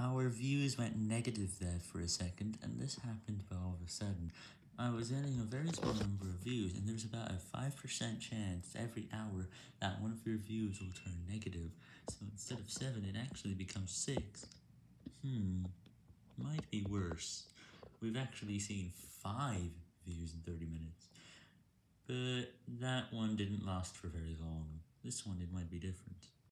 Our views went negative there for a second, and this happened all of a sudden. I was getting a very small number of views, and there's about a 5% chance every hour that one of your views will turn negative. So instead of 7, it actually becomes 6. Might be worse. We've actually seen 5 views in 30 minutes. But that one didn't last for very long. This one, it might be different.